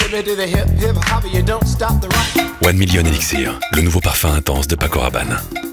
1 Million Elixir, le nouveau parfum intense de Paco Rabanne.